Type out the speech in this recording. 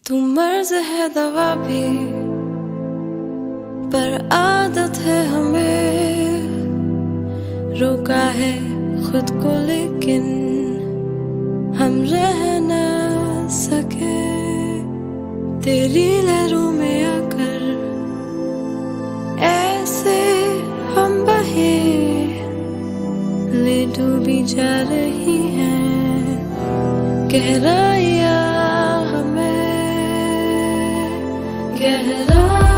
तू मर्ज है दवा भी, पर आदत है हमें। रोका है खुद को लेकिन हम रह न सके। तेरी लहरों में आकर ऐसे हम बहे, ले डूबी जा रही हैं गहराइयाँ हमें। गहरा